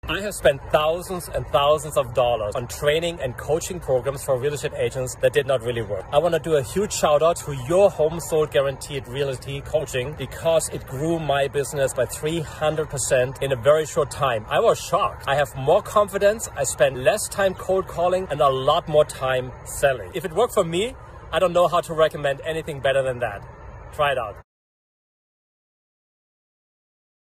I have spent thousands and thousands of dollars on training and coaching programs for real estate agents that did not really work. I want to do a huge shout out to Your Home Sold Guaranteed Realty Coaching because it grew my business by 300% in a very short time. I was shocked. I have more confidence. I spend less time cold calling and a lot more time selling. If it worked for me, I don't know how to recommend anything better than that. Try it out.